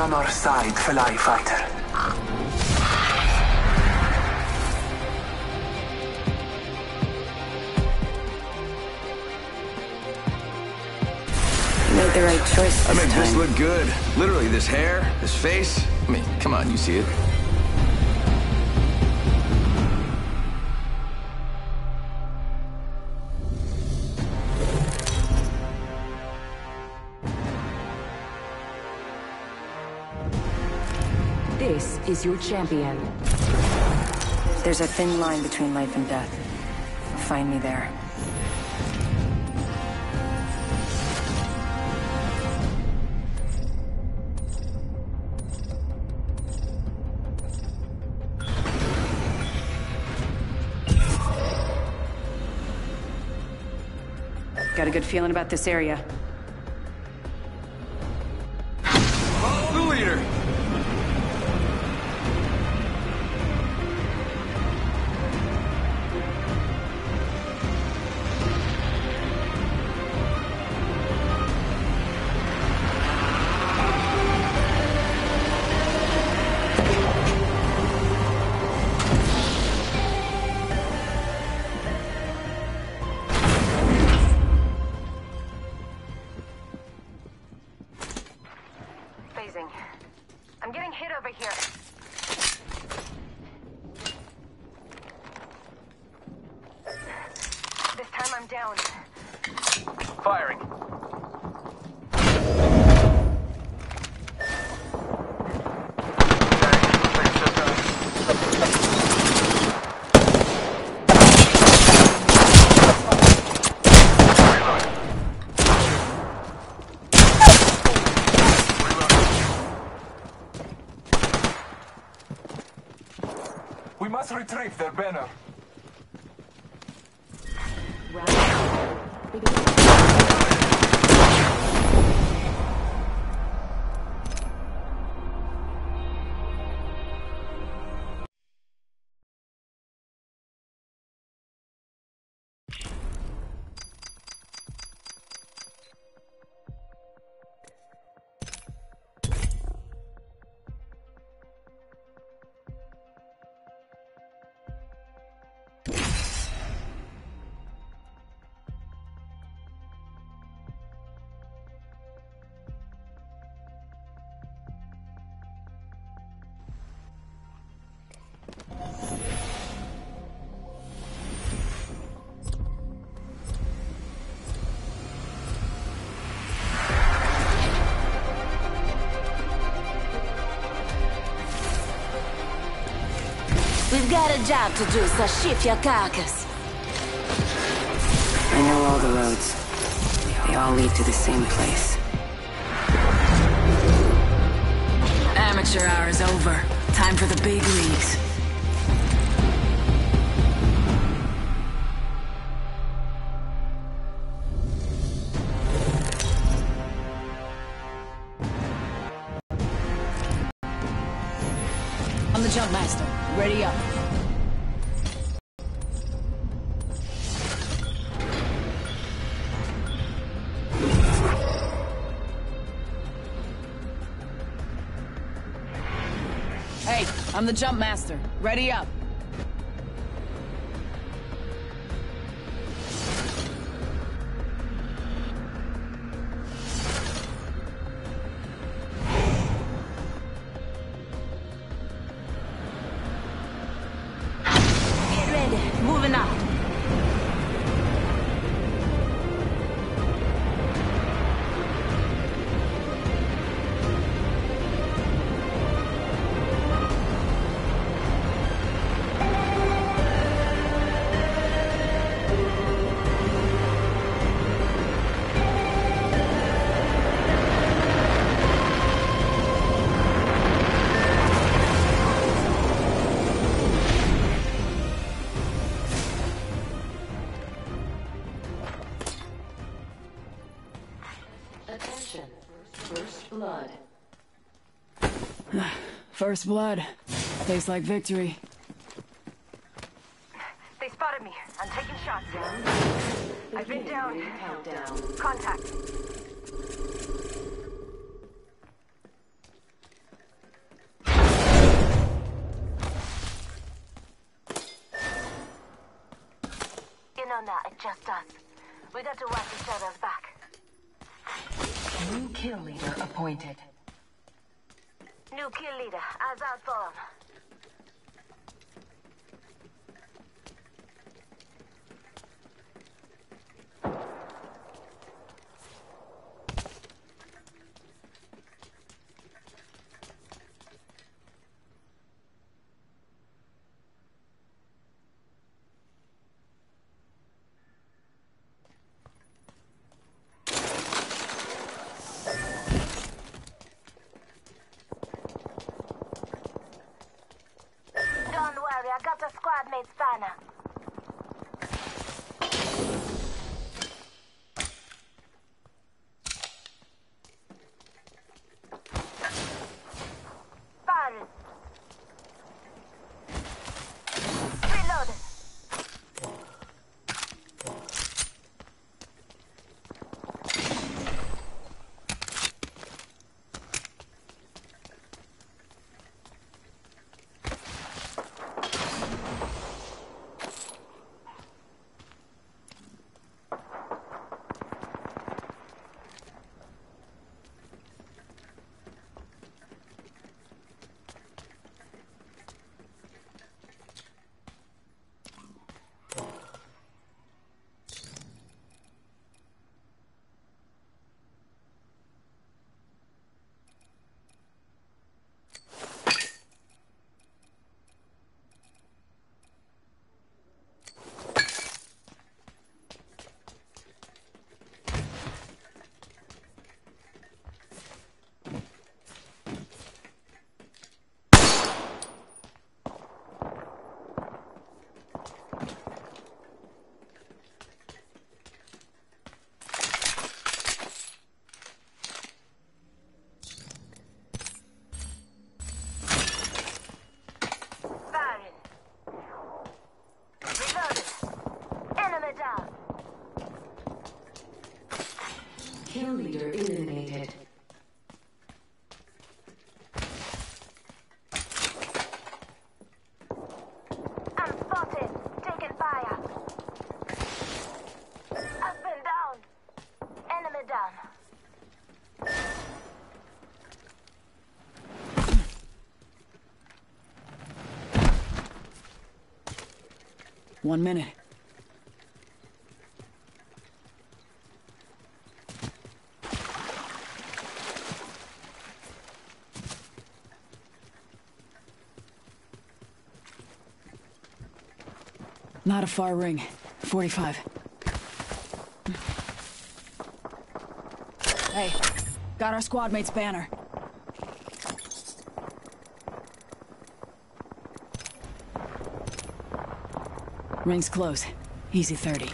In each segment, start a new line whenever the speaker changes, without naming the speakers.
on our side, Fly Fighter.
You made the right choice
I
this
made
time.
this look good. Literally, this hair, this face. I mean, come on, you see it.
This is your champion.
There's a thin line between life and death. Find me there.
Got a good feeling about this area.
Follow the leader.
I'm getting hit over here. This time I'm down.
Firing. We must retrieve their banner.
We've got a job to do, so shift your carcass.
I know all the roads. They all lead to the same place.
Amateur hour is over. Time for the big leagues. I'm the jump master. Ready up. Hey, I'm the jump master. Ready up. Get ready. Moving out.
Attention. First blood.
First blood. Tastes like victory.
They spotted me. I'm taking shots. I've been down.
Countdown.
Contact. know now, it's just us. We got to watch each other's back.
New kill leader appointed.
New kill leader, eyes out for him. I got the squad mate's banner. Firing. Reloaded.
Kill leader eliminated.
I'm spotted. Taking fire. I've been down. Enemy down.
1 minute. Not a far ring. 45. Hey, got our squad mate's banner. Ring's close. Easy 30.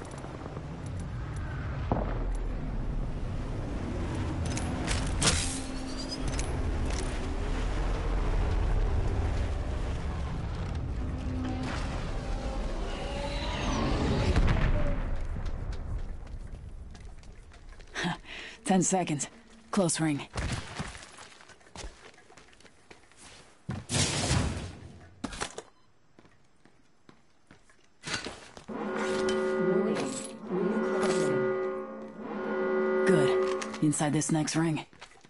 Huh, 10 seconds. Close ring. Good. Inside this next ring.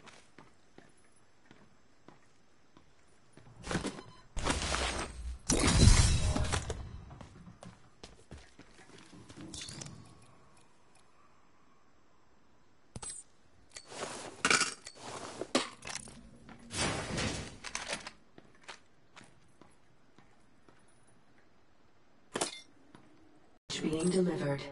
Being delivered.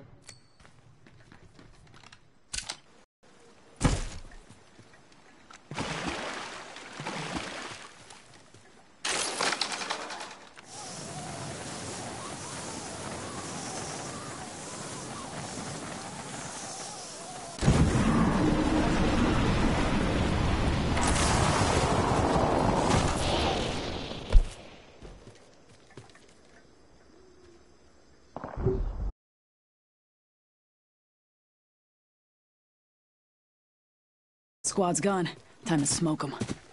Squad's gone. Time to smoke 'em.